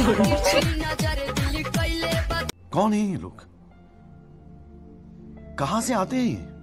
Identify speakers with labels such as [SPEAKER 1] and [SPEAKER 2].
[SPEAKER 1] कौन है ये लोग? कहां से आते हैं ये?